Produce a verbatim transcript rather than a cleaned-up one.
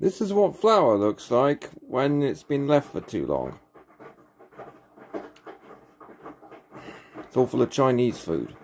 This is what flour looks like when it's been left for too long. It's all full of Chinese food.